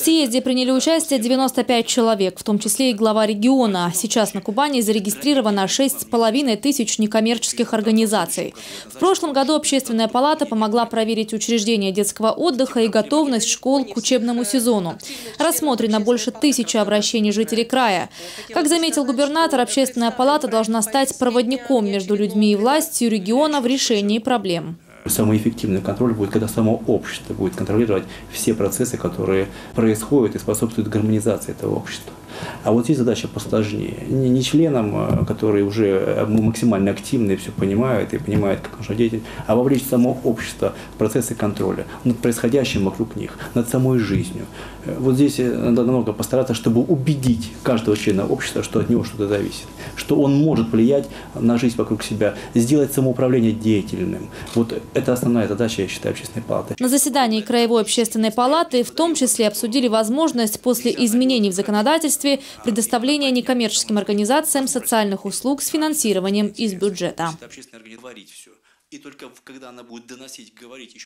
съезде приняли участие 95 человек, в том числе и глава региона. Сейчас на Кубани зарегистрировано 6,5 тысяч некоммерческих организаций. В прошлом году Общественная палата помогла проверить учреждения детского отдыха и готовность школ к учебному сезону. Рассмотрено больше 1000 обращений жителей края. Как заметил губернатор, Общественная палата должна стать проводником между людьми и властью региона в решении проблем. Самый эффективный контроль будет, когда само общество будет контролировать все процессы, которые происходят и способствуют гармонизации этого общества. А вот здесь задача посложнее. Не членам, которые уже максимально активны и все понимают, и понимают, как нужно деятельность, а вовлечь само общество в процессы контроля над происходящим вокруг них, над самой жизнью. Вот здесь надо намного постараться, чтобы убедить каждого члена общества, что от него что-то зависит, что он может влиять на жизнь вокруг себя, сделать самоуправление деятельным. Вот это основная задача, я считаю, Общественной палаты. На заседании Краевой общественной палаты в том числе обсудили возможность после изменений в законодательстве предоставления некоммерческим организациям социальных услуг с финансированием из бюджета.